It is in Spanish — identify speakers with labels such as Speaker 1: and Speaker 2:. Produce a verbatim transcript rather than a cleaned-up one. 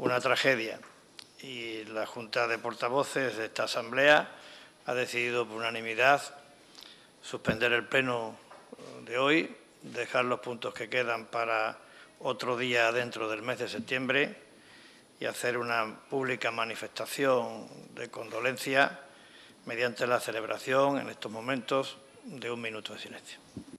Speaker 1: una tragedia. Y la Junta de Portavoces de esta Asamblea ha decidido por unanimidad suspender el pleno de hoy, dejar los puntos que quedan para otro día dentro del mes de septiembre y hacer una pública manifestación de condolencia mediante la celebración en estos momentos de un minuto de silencio.